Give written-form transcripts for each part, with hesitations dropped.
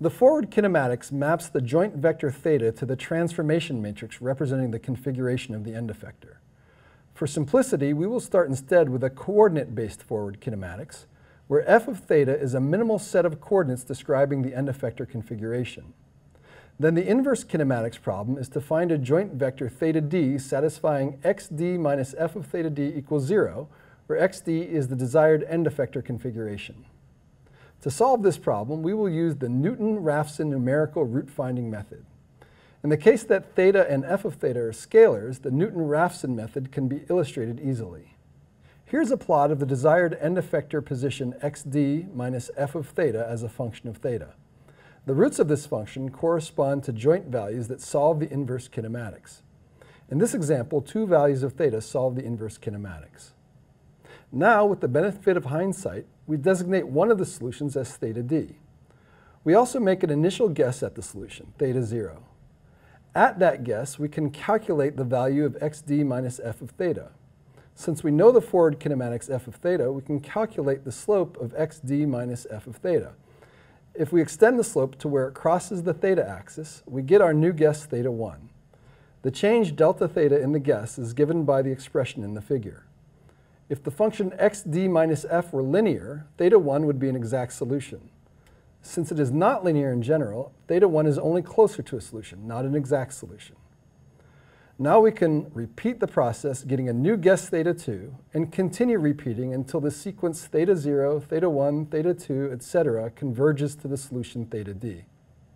The forward kinematics maps the joint vector theta to the transformation matrix representing the configuration of the end effector. For simplicity, we will start instead with a coordinate-based forward kinematics, where f of theta is a minimal set of coordinates describing the end effector configuration. Then the inverse kinematics problem is to find a joint vector theta d satisfying xd minus f of theta d equals 0, where xd is the desired end effector configuration. To solve this problem, we will use the Newton-Raphson numerical root finding method. In the case that theta and f of theta are scalars, the Newton-Raphson method can be illustrated easily. Here's a plot of the desired end effector position xd minus f of theta as a function of theta. The roots of this function correspond to joint values that solve the inverse kinematics. In this example, two values of theta solve the inverse kinematics. Now, with the benefit of hindsight, we designate one of the solutions as theta d. We also make an initial guess at the solution, theta 0. At that guess, we can calculate the value of xd minus f of theta. Since we know the forward kinematics f of theta, we can calculate the slope of xd minus f of theta. If we extend the slope to where it crosses the theta axis, we get our new guess theta 1. The change delta theta in the guess is given by the expression in the figure. If the function xd minus f were linear, theta 1 would be an exact solution. Since it is not linear in general, theta 1 is only closer to a solution, not an exact solution. Now we can repeat the process, getting a new guess theta 2, and continue repeating until the sequence theta 0, theta 1, theta 2, etc. converges to the solution theta d.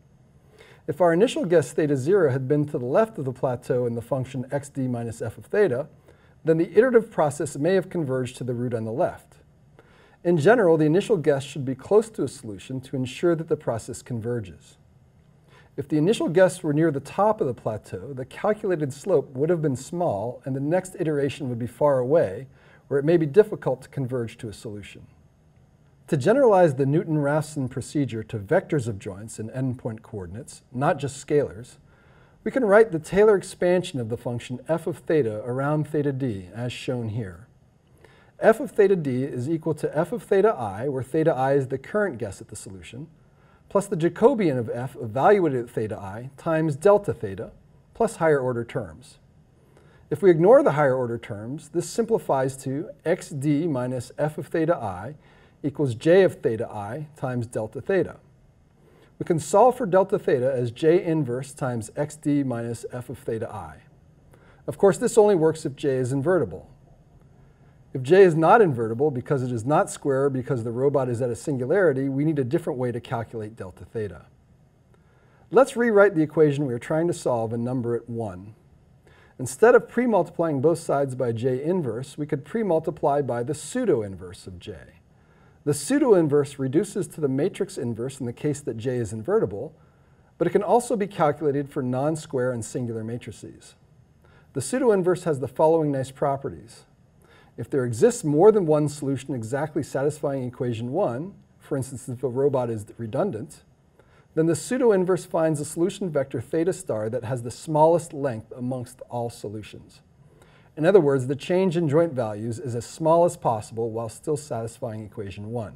If our initial guess theta 0 had been to the left of the plateau in the function xd minus f of theta, then the iterative process may have converged to the root on the left. In general, the initial guess should be close to a solution to ensure that the process converges. If the initial guess were near the top of the plateau, the calculated slope would have been small and the next iteration would be far away, where it may be difficult to converge to a solution. To generalize the Newton-Raphson procedure to vectors of joints and endpoint coordinates, not just scalars, we can write the Taylor expansion of the function f of theta around theta d, as shown here. F of theta d is equal to f of theta I, where theta I is the current guess at the solution, plus the Jacobian of f evaluated at theta I times delta theta, plus higher order terms. If we ignore the higher order terms, this simplifies to xd minus f of theta I equals j of theta I times delta theta. We can solve for delta theta as j inverse times xd minus f of theta I. Of course, this only works if j is invertible. If j is not invertible because it is not square because the robot is at a singularity, we need a different way to calculate delta theta. Let's rewrite the equation we are trying to solve and number it 1. Instead of pre-multiplying both sides by j inverse, we could pre-multiply by the pseudo-inverse of j. The pseudo-inverse reduces to the matrix inverse in the case that j is invertible, but it can also be calculated for non-square and singular matrices. The pseudo-inverse has the following nice properties. If there exists more than one solution exactly satisfying equation 1, for instance if a robot is redundant, then the pseudo-inverse finds a solution vector theta star that has the smallest length amongst all solutions. In other words, the change in joint values is as small as possible while still satisfying equation 1.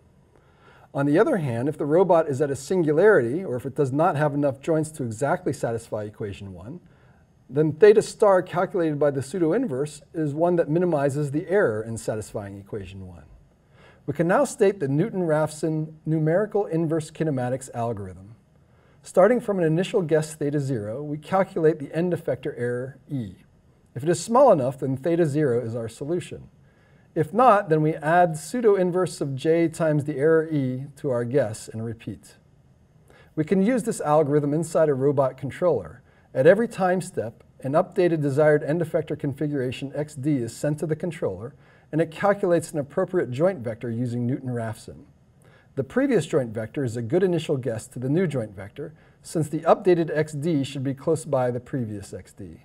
On the other hand, if the robot is at a singularity, or if it does not have enough joints to exactly satisfy equation 1, then theta star calculated by the pseudo-inverse is one that minimizes the error in satisfying equation 1. We can now state the Newton-Raphson numerical inverse kinematics algorithm. Starting from an initial guess theta 0, we calculate the end effector error E. If it is small enough, then theta 0 is our solution. If not, then we add pseudo-inverse of j times the error E to our guess and repeat. We can use this algorithm inside a robot controller. At every time step, an updated desired end effector configuration xd is sent to the controller, and it calculates an appropriate joint vector using Newton-Raphson. The previous joint vector is a good initial guess to the new joint vector, since the updated xd should be close by the previous xd.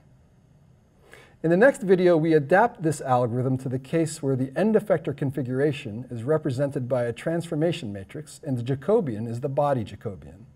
In the next video, we adapt this algorithm to the case where the end effector configuration is represented by a transformation matrix and the Jacobian is the body Jacobian.